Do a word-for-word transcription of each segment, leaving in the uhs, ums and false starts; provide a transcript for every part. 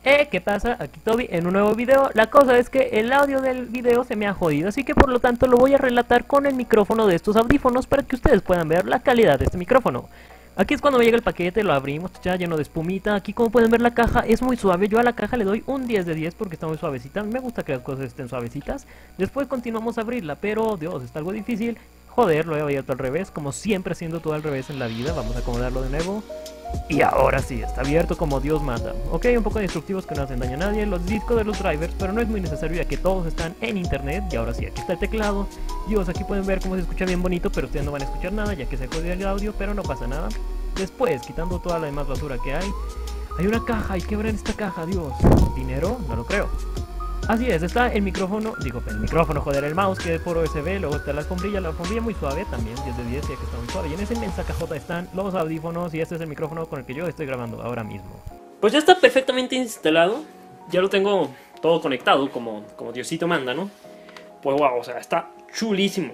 Eh, ¿qué pasa? Aquí Toby en un nuevo video. La cosa es que el audio del video se me ha jodido, así que por lo tanto lo voy a relatar con el micrófono de estos audífonos para que ustedes puedan ver la calidad de este micrófono. Aquí es cuando me llega el paquete, lo abrimos, ya lleno de espumita. Aquí como pueden ver la caja es muy suave, yo a la caja le doy un diez de diez porque está muy suavecita. Me gusta que las cosas estén suavecitas. Después continuamos a abrirla, pero Dios, está algo difícil. Joder, lo he abierto al revés, como siempre haciendo todo al revés en la vida. Vamos a acomodarlo de nuevo. Y ahora sí, está abierto como Dios manda. Ok, un poco de instructivos que no hacen daño a nadie, los discos de los drivers, pero no es muy necesario ya que todos están en internet. Y ahora sí, aquí está el teclado. Dios, aquí pueden ver cómo se escucha bien bonito, pero ustedes no van a escuchar nada ya que se jodió el audio, pero no pasa nada. Después, quitando toda la demás basura que hay, hay una caja, hay que abrir esta caja, Dios. ¿Dinero? No lo creo. Así es, está el micrófono, digo, el micrófono, joder, el mouse que es por U S B, luego está la alfombrilla, la alfombrilla muy suave también, diez de diez, ya que está muy suave. Y en esa inmensa cajota están los audífonos y este es el micrófono con el que yo estoy grabando ahora mismo. Pues ya está perfectamente instalado, ya lo tengo todo conectado como, como Diosito manda, ¿no? Pues wow, o sea, está chulísimo.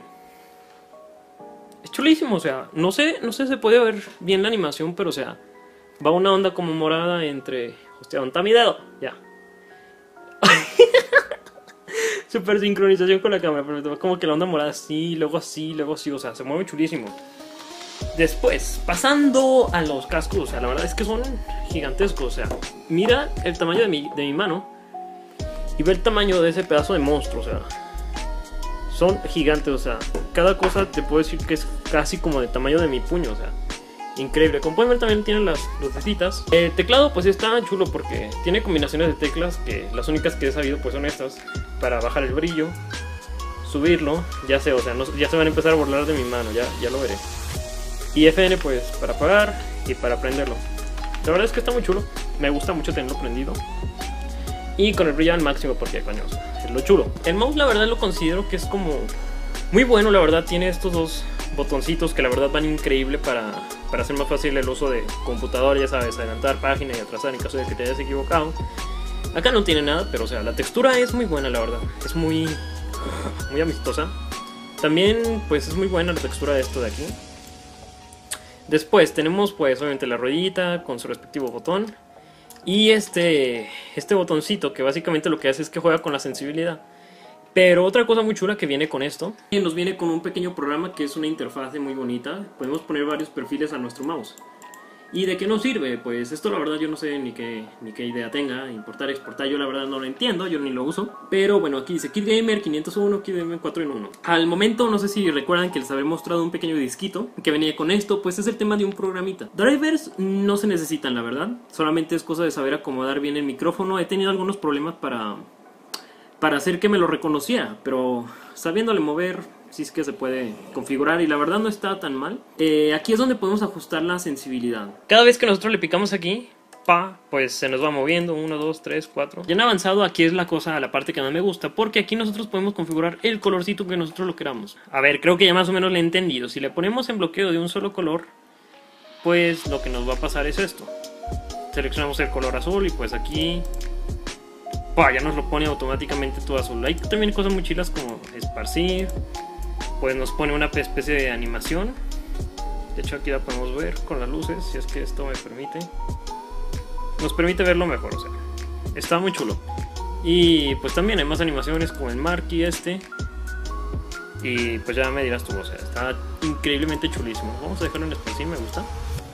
Es chulísimo, o sea, no sé, no sé si se puede ver bien la animación, pero o sea, va una onda como morada entre... Hostia, ¿dónde está mi dedo? Ya. Super sincronización con la cámara, pero como que la onda morada así, luego así, luego así, o sea, se mueve chulísimo. Después, pasando a los cascos, o sea, la verdad es que son gigantescos, o sea, mira el tamaño de mi, de mi mano y ve el tamaño de ese pedazo de monstruo, o sea, son gigantes, o sea, cada cosa te puedo decir que es casi como de tamaño de mi puño, o sea, increíble. Como pueden ver también tienen las lucecitas. El teclado pues está chulo porque tiene combinaciones de teclas que las únicas que he sabido pues son estas. Para bajar el brillo, subirlo, ya sé, o sea, no, ya se van a empezar a burlar de mi mano, ya, ya lo veré. Y F N pues para apagar y para prenderlo. La verdad es que está muy chulo, me gusta mucho tenerlo prendido. Y con el brillo al máximo porque coño, o sea, es lo chulo. El mouse la verdad lo considero que es como muy bueno, la verdad tiene estos dos botoncitos que la verdad van increíble para, para hacer más fácil el uso de computador, ya sabes, adelantar página y atrasar en caso de que te hayas equivocado. Acá no tiene nada, pero o sea, la textura es muy buena, la verdad. Es muy, muy amistosa. También, pues, es muy buena la textura de esto de aquí. Después tenemos, pues, obviamente la ruedita con su respectivo botón. Y este, este botoncito que básicamente lo que hace es que juega con la sensibilidad. Pero otra cosa muy chula que viene con esto, nos viene con un pequeño programa que es una interfaz muy bonita. Podemos poner varios perfiles a nuestro mouse. ¿Y de qué nos sirve? Pues esto la verdad yo no sé ni qué, ni qué idea tenga. Importar, exportar, yo la verdad no lo entiendo, yo ni lo uso. Pero bueno, aquí dice Kit Gamer quinientos uno, Kit Gamer cuatro en uno. Al momento, no sé si recuerdan que les había mostrado un pequeño disquito que venía con esto, pues es el tema de un programita. Drivers no se necesitan, la verdad. Solamente es cosa de saber acomodar bien el micrófono. He tenido algunos problemas para... para hacer que me lo reconociera, pero sabiéndole mover, sí es que se puede configurar y la verdad no está tan mal. Eh, aquí es donde podemos ajustar la sensibilidad. Cada vez que nosotros le picamos aquí, pa, pues se nos va moviendo, uno, dos, tres, cuatro. Ya en avanzado aquí es la cosa, la parte que más me gusta, porque aquí nosotros podemos configurar el colorcito que nosotros lo queramos. A ver, creo que ya más o menos lo he entendido. Si le ponemos en bloqueo de un solo color, pues lo que nos va a pasar es esto. Seleccionamos el color azul y pues aquí... Bah, ya nos lo pone automáticamente todo azul. Hay también cosas muy chilas como esparcir. Pues nos pone una especie de animación. De hecho aquí la podemos ver con las luces, si es que esto me permite. Nos permite verlo mejor, o sea, está muy chulo. Y pues también hay más animaciones como el Marquee este. Y pues ya me dirás tú, o sea, está increíblemente chulísimo. Vamos a dejarlo en esparcir, me gusta.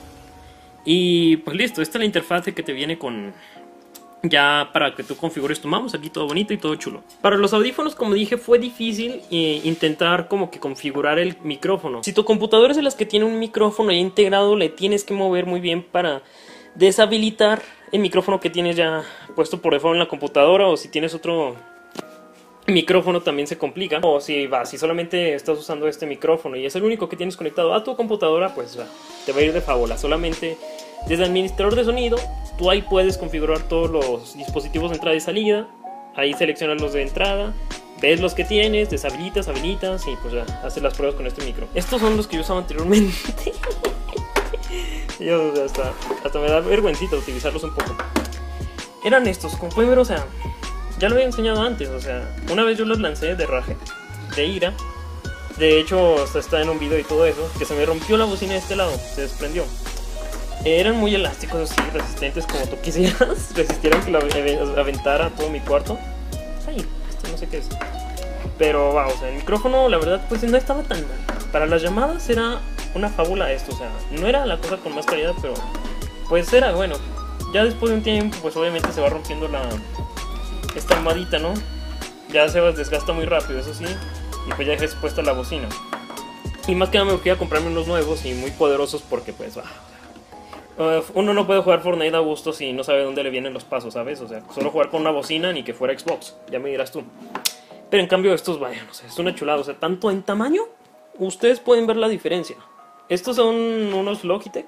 Y pues listo, esta es la interfaz que te viene con... ya para que tú configures tu mouse, aquí todo bonito y todo chulo. Para los audífonos, como dije, fue difícil eh, intentar como que configurar el micrófono. Si tu computadora es de las que tiene un micrófono ya integrado, le tienes que mover muy bien para deshabilitar el micrófono que tienes ya puesto por default en la computadora, o si tienes otro micrófono también se complica. O si va, si solamente estás usando este micrófono y es el único que tienes conectado a tu computadora, pues va, te va a ir de fábula. Solamente desde el administrador de sonido tú ahí puedes configurar todos los dispositivos de entrada y salida. Ahí seleccionas los de entrada, ves los que tienes, deshabilitas, habilitas y pues ya haces las pruebas con este micro. Estos son los que yo usaba anteriormente. Yo, o sea, hasta, hasta me da vergüencita utilizarlos un poco. Eran estos, como pueden ver, o sea, ya lo había enseñado antes, o sea, una vez yo los lancé de raje, de ira. De hecho, hasta está en un video y todo eso, que se me rompió la bocina de este lado, se desprendió. Eran muy elásticos, así, resistentes como tú quisieras. Resistieron que lo aventara todo mi cuarto. Ay, esto no sé qué es. Pero va, o sea, el micrófono, la verdad, pues no estaba tan mal. Para las llamadas era una fábula esto, o sea, no era la cosa con más calidad, pero pues era bueno. Ya después de un tiempo, pues obviamente se va rompiendo la esta almohadita, ¿no? Ya se desgasta muy rápido, eso sí, y pues ya dejé expuesta la bocina. Y más que nada me fui a comprarme unos nuevos y muy poderosos porque pues va. Uh, uno no puede jugar Fortnite a gusto si no sabe dónde le vienen los pasos, ¿sabes? O sea, solo jugar con una bocina ni que fuera Xbox, ya me dirás tú. Pero en cambio estos, vaya, no sé, es una chulada, o sea, tanto en tamaño, ustedes pueden ver la diferencia. Estos son unos Logitech.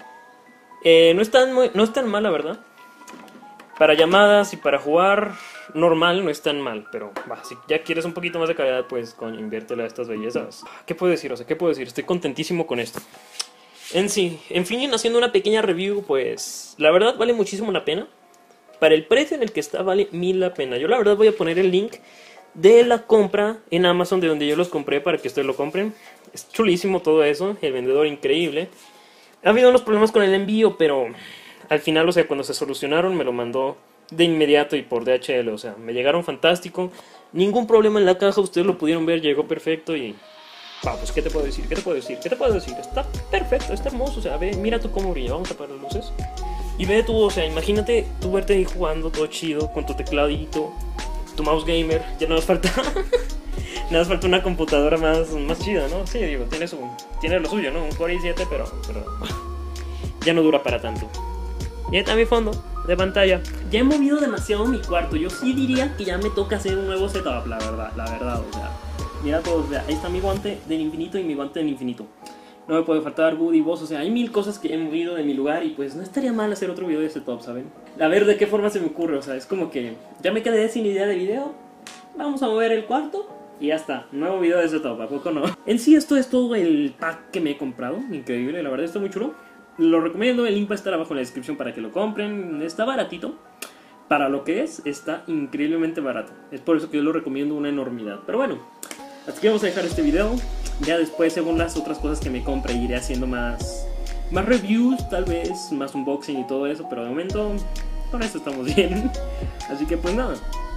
Eh, no están muy, no están mal, la verdad. Para llamadas y para jugar normal no están mal, pero bah, si ya quieres un poquito más de calidad, pues coño, inviértele a estas bellezas. ¿Qué puedo decir? O sea, ¿qué puedo decir? Estoy contentísimo con esto. En sí, en fin, haciendo una pequeña review, pues la verdad vale muchísimo la pena. Para el precio en el que está, vale mil la pena. Yo la verdad voy a poner el link de la compra en Amazon, de donde yo los compré, para que ustedes lo compren. Es chulísimo todo eso, el vendedor increíble. Ha habido unos problemas con el envío, pero al final, o sea, cuando se solucionaron me lo mandó de inmediato y por D H L, o sea, me llegaron fantástico. Ningún problema en la caja, ustedes lo pudieron ver, llegó perfecto y... Pa, pues, ¿qué te puedo decir? ¿Qué te puedo decir? ¿Qué te puedo decir? Está perfecto, está hermoso, o sea, ve, mira tú cómo brilla, vamos a apagar las luces. Y ve tú, o sea, imagínate tú verte ahí jugando todo chido, con tu tecladito, tu mouse gamer, ya no nos falta... Nada más falta una computadora más, más chida, ¿no? Sí, digo, tiene, su, tiene lo suyo, ¿no? Un Core i siete, pero, pero ya no dura para tanto. Y ahí está mi fondo de pantalla. Ya he movido demasiado mi cuarto. Yo sí diría que ya me toca hacer un nuevo setup, la verdad, la verdad, o sea. Mira todos, o sea, ahí está mi guante del infinito y mi guante del infinito. No me puede faltar Woody Boss, o sea, hay mil cosas que he movido de mi lugar y pues no estaría mal hacer otro video de setup, ¿saben? A ver de qué forma se me ocurre, o sea, es como que ya me quedé sin idea de video. Vamos a mover el cuarto. Y ya está, nuevo video de setup, ¿a poco no? En sí esto es todo el pack que me he comprado, increíble, la verdad está muy chulo. Lo recomiendo, el link va a estar abajo en la descripción para que lo compren, está baratito. Para lo que es, está increíblemente barato. Es por eso que yo lo recomiendo una enormidad. Pero bueno, hasta aquí vamos a dejar este video. Ya después, según las otras cosas que me compre, iré haciendo más, más reviews, tal vez, más unboxing y todo eso. Pero de momento, con esto estamos bien. Así que pues nada.